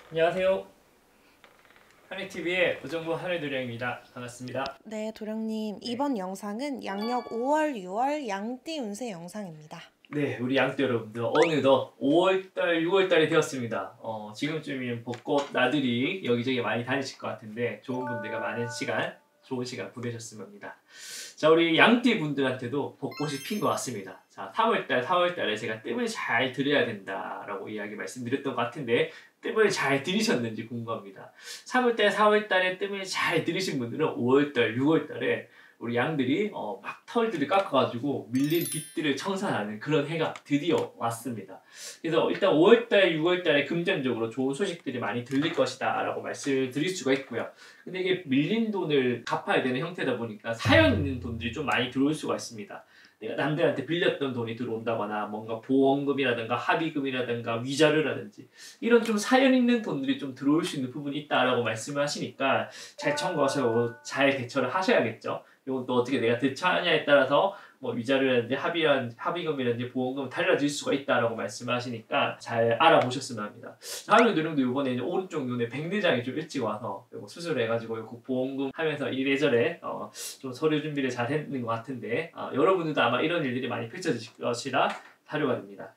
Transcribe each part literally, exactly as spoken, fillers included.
안녕하세요. 하늘티비의 우정부 하늘도령입니다. 반갑습니다. 네, 도령님. 네. 이번 영상은 양력 오월, 유월 양띠 운세 영상입니다. 네, 우리 양띠 여러분들 어느덧 오월달, 유월달이 되었습니다. 어, 지금쯤이면 벚꽃 나들이 여기저기 많이 다니실 것 같은데 좋은 분들과 많은 시간, 좋은 시간 보내셨으면 합니다. 자, 우리 양띠 분들한테도 벚꽃이 핀 것 같습니다. 자, 삼월달, 사월달에 제가 뜸을 잘 들여야 된다라고 이야기 말씀드렸던 것 같은데 뜸을 잘 들이셨는지 궁금합니다. 삼월달, 사월달에 뜸을 잘 들이신 분들은 오월달, 유월달에 우리 양들이 어, 막 털들을 깎아가지고 밀린 빚들을 청산하는 그런 해가 드디어 왔습니다. 그래서 일단 오월달, 유월달에 금전적으로 좋은 소식들이 많이 들릴 것이다 라고 말씀을 드릴 수가 있고요. 근데 이게 밀린 돈을 갚아야 되는 형태다 보니까 사연 있는 돈들이 좀 많이 들어올 수가 있습니다. 내가 남들한테 빌렸던 돈이 들어온다거나 뭔가 보험금이라든가 합의금이라든가 위자료라든지 이런 좀 사연 있는 돈들이 좀 들어올 수 있는 부분이 있다라고 말씀을 하시니까 잘 청구하시고 잘 대처를 하셔야겠죠. 이건 또 어떻게 내가 대처하냐에 따라서 뭐 위자료라든지 합의라든지 합의금이라든지 보험금 달라질 수가 있다라고 말씀하시니까 잘 알아보셨으면 합니다. 다른 누령도 이번에 이제 오른쪽 눈에 백내장이 좀 일찍 와서 수술을 해가지고 그 보험금 하면서 이래저래 어 좀 서류 준비를 잘 했는 것 같은데 어 여러분들도 아마 이런 일들이 많이 펼쳐질 것이라 사료가 됩니다.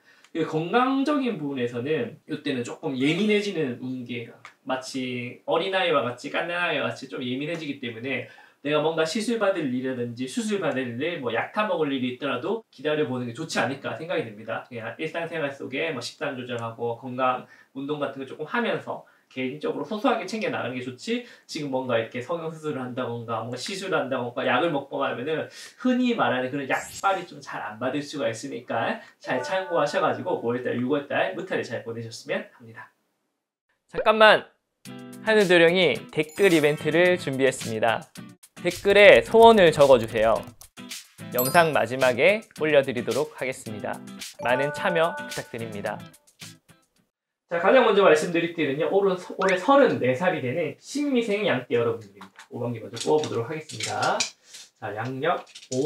건강적인 부분에서는 이때는 조금 예민해지는 운기예요. 마치 어린아이와 같이 갓난아이와 같이 좀 예민해지기 때문에 내가 뭔가 시술 받을 일이라든지 수술 받을 일, 뭐 약 타먹을 일이 있더라도 기다려보는 게 좋지 않을까 생각이 듭니다. 그냥 일상생활 속에 뭐 식단 조절하고 건강, 운동 같은 거 조금 하면서 개인적으로 소소하게 챙겨 나가는 게 좋지, 지금 뭔가 이렇게 성형수술을 한다던가 뭔가 시술을 한다던가 약을 먹고 하면은 흔히 말하는 그런 약발이 좀 잘 안 받을 수가 있으니까 잘 참고하셔가지고 오월달, 유월달 무탈을 잘 보내셨으면 합니다. 잠깐만! 하늘도령이 댓글 이벤트를 준비했습니다. 댓글에 소원을 적어주세요. 영상 마지막에 올려드리도록 하겠습니다. 많은 참여 부탁드립니다. 자, 가장 먼저 말씀드릴 때는요, 올해, 올해 서른네 살이 되는 신미생 양띠 여러분들입니다. 오 번기 먼저 뽑아보도록 하겠습니다. 자, 양력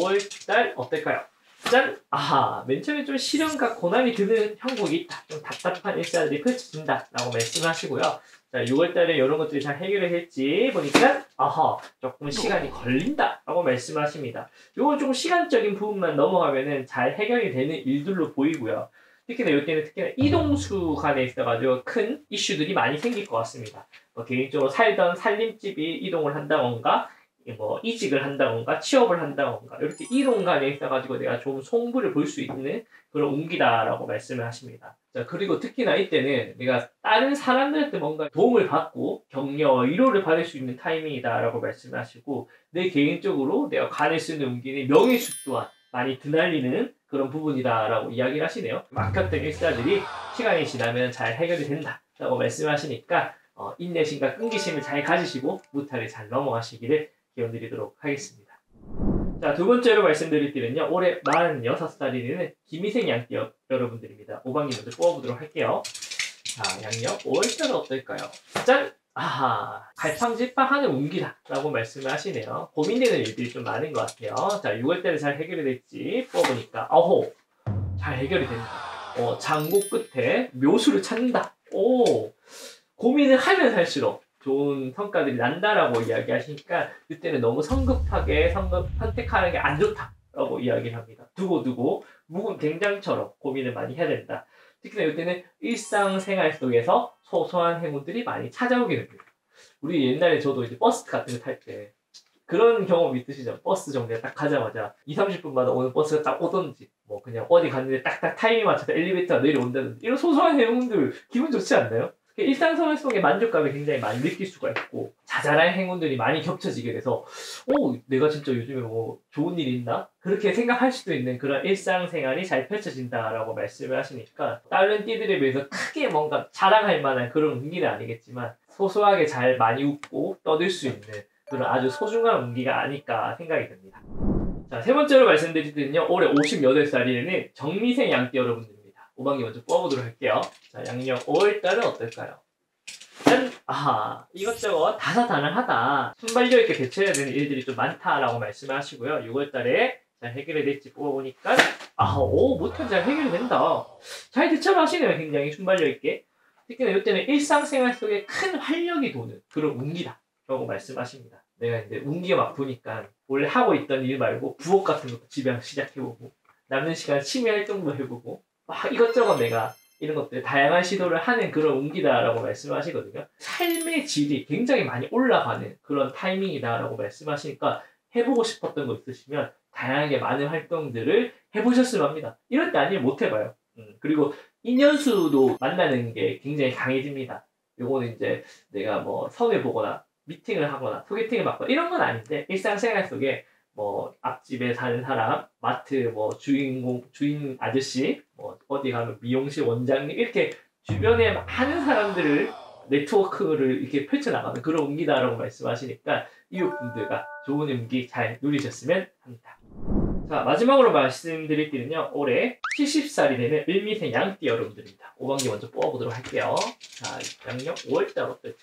오월달 어떨까요? 짠! 아하! 맨 처음에 좀 시련과 고난이 드는 형국이 있다. 좀 답답한 일상들이 펼쳐진다. 라고 말씀하시고요. 자, 유월달에 이런 것들이 잘 해결이 될지 보니까 아하! 조금 시간이 걸린다. 라고 말씀하십니다. 이건 조금 시간적인 부분만 넘어가면은 잘 해결이 되는 일들로 보이고요. 특히나 이때는 특히나 이동수 간에 있어가지고 큰 이슈들이 많이 생길 것 같습니다. 뭐 개인적으로 살던 살림집이 이동을 한다던가 뭐 이직을 한다던가 취업을 한다던가 이렇게 이동 간에 있어가지고 내가 좀 송부를 볼 수 있는 그런 운기다라고 말씀을 하십니다. 자, 그리고 특히나 이때는 내가 다른 사람들한테 뭔가 도움을 받고 격려, 위로를 받을 수 있는 타이밍이다라고 말씀을 하시고, 내 개인적으로 내가 간을 쓰는 운기는 명예수 또한 많이 드날리는 그런 부분이다라고 이야기를 하시네요. 막혔던 일사들이 시간이 지나면 잘 해결이 된다라고 말씀하시니까 어, 인내심과 끈기심을 잘 가지시고 무탈을 잘 넘어가시기를 기원드리도록 하겠습니다. 자, 두 번째로 말씀드릴 때는요, 올해 마흔여섯 살이 되는 김희생 양띠 여러분들입니다. 오 반기 먼저 뽑아보도록 할게요. 자, 양력 오월달은 어떨까요? 짠! 아하, 갈팡질팡하는 운기다 라고 말씀을 하시네요. 고민되는 일들이 좀 많은 것 같아요. 자, 유월달에 잘 해결이 될지 뽑아보니까 어호! 잘 해결이 된다. 어, 장고 끝에 묘수를 찾는다. 오! 고민을 하면 할수록 좋은 성과들이 난다라고 이야기하시니까 그때는 너무 성급하게 성급 선택하는 게 안 좋다라고 이야기를 합니다. 두고두고 묵은 된장처럼 고민을 많이 해야 된다. 특히나 이때는 일상생활 속에서 소소한 행운들이 많이 찾아오게 됩니다. 우리 옛날에 저도 이제 버스 같은 거 탈 때 그런 경험 있으시죠? 버스 정류장 딱 가자마자 이삼십 분마다 오는 버스가 딱 오던지 뭐 그냥 어디 갔는데 딱딱 타이밍 맞춰서 엘리베이터가 내려온다든지 이런 소소한 행운들 기분 좋지 않나요? 일상생활 속에 만족감을 굉장히 많이 느낄 수가 있고 자잘한 행운들이 많이 겹쳐지게 돼서 오, 내가 진짜 요즘에 뭐 좋은 일이 있나? 그렇게 생각할 수도 있는 그런 일상생활이 잘 펼쳐진다라고 말씀을 하시니까 다른 띠들에 비해서 크게 뭔가 자랑할 만한 그런 운기는 아니겠지만 소소하게 잘 많이 웃고 떠들 수 있는 그런 아주 소중한 운기가 아닐까 생각이 듭니다. 자, 세 번째로 말씀드릴 때는요, 올해 오십여덟 살이 되는 정미생 양띠 여러분들입니다. 오 반기 먼저 뽑아보도록 할게요. 자, 양력 오월달은 어떨까요? 짠! 아하, 이것저것 다사다난하다. 순발력 있게 대처해야 되는 일들이 좀 많다라고 말씀을 하시고요. 유월달에 잘 해결이 될지 뽑아보니까 아하, 오, 못한 잘 해결이 된다. 잘 대처를 하시네요. 굉장히 순발력 있게. 특히나 이때는 일상생활 속에 큰 활력이 도는 그런 운기다 라고 말씀하십니다. 내가 이제 운기가 막 보니까 원래 하고 있던 일 말고 부업 같은 것도 집에 와서 시작해보고 남는 시간 취미 활동도 해보고 막 이것저것 내가 이런 것들 다양한 시도를 하는 그런 운기다라고 말씀하시거든요. 삶의 질이 굉장히 많이 올라가는 그런 타이밍이다라고 말씀하시니까 해보고 싶었던 거 있으시면 다양하게 많은 활동들을 해보셨으면 합니다. 이럴 때 아니면 못 해봐요. 음, 그리고 인연수도 만나는 게 굉장히 강해집니다. 요거는 이제 내가 뭐 성을 보거나 미팅을 하거나 소개팅을 받거나 이런 건 아닌데 일상생활 속에 뭐 앞집에 사는 사람, 마트 뭐 주인공, 주인 아저씨, 뭐 어디 가면 미용실 원장님 이렇게 주변에 많은 사람들을 네트워크를 이렇게 펼쳐나가는 그런 운기다라고 말씀하시니까 이웃분들과 좋은 운기 잘 누리셨으면 합니다. 자, 마지막으로 말씀드릴 때는요, 올해 칠십 살이 되는 을미생 양띠 여러분들입니다. 오반기 먼저 뽑아보도록 할게요. 자, 양력 오월달 어떨지.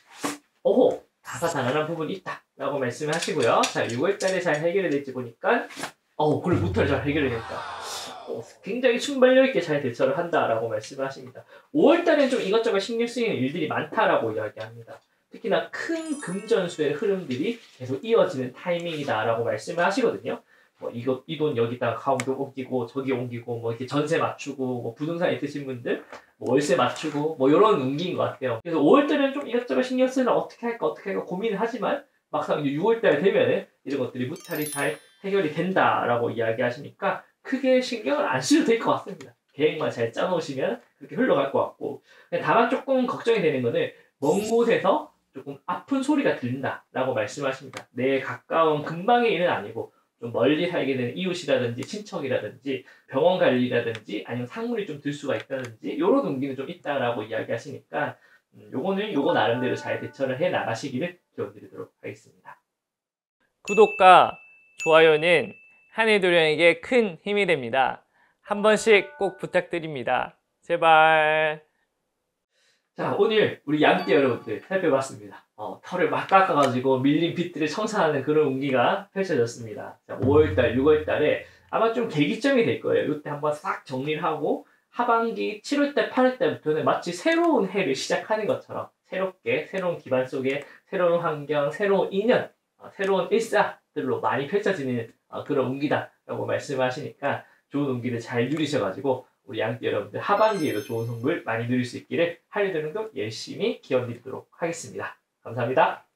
오호! 다사다난한 부분이 있다 라고 말씀을 하시고요. 자, 유월달에 잘 해결이 될지 보니까 어, 그걸 무탈 잘 해결이 됐다. 어, 굉장히 순발력 있게 잘 대처를 한다라고 말씀을 하십니다. 오월달에는 좀 이것저것 신경 쓰이는 일들이 많다라고 이야기합니다. 특히나 큰 금전수의 흐름들이 계속 이어지는 타이밍이다라고 말씀을 하시거든요. 뭐 이거 이 돈 여기다가 가운데 옮기고 저기 옮기고 뭐 이렇게 전세 맞추고 뭐 부동산 있으신 분들 뭐 월세 맞추고 뭐 이런 운기인 것 같아요. 그래서 오월달에는 좀 이것저것 신경 쓰는 어떻게 할까 어떻게 할까 고민을 하지만 막상 이제 유월달 되면은 이런 것들이 무탈이 잘 해결이 된다라고 이야기하시니까 크게 신경을 안 쓰셔도 될 것 같습니다. 계획만 잘 짜놓으시면 그렇게 흘러갈 것 같고 다만 조금 걱정이 되는 거는 먼 곳에서 조금 아픈 소리가 들린다라고 말씀하십니다. 내 가까운 근방의 일은 아니고 좀 멀리 살게 되는 이웃이라든지 친척이라든지 병원 갈 일이라든지 아니면 상물이 좀 들 수가 있다든지 이런 운기는 좀 있다라고 이야기하시니까 음, 요거는 요거 나름대로 잘 대처를 해 나가시기를 기원드리도록 하겠습니다. 구독과 좋아요는 한해도령에게 큰 힘이 됩니다. 한 번씩 꼭 부탁드립니다. 제발. 자, 오늘 우리 양띠 여러분들 살펴봤습니다. 어, 털을 막 깎아가지고 밀린 빗들을 청산하는 그런 운기가 펼쳐졌습니다. 자, 오월달, 유월달에 아마 좀 계기점이 될 거예요. 이때 한번 싹 정리를 하고 하반기 칠월달, 팔월달부터는 마치 새로운 해를 시작하는 것처럼 새롭게 새로운 기반 속에 새로운 환경, 새로운 인연, 어, 새로운 일사들로 많이 펼쳐지는 어, 그런 운기다라고 말씀하시니까 좋은 운기를 잘 누리셔가지고 우리 양띠 여러분들 하반기에도 좋은 선물 많이 누릴 수 있기를 한해도령도 열심히 기원드리도록 하겠습니다. 감사합니다.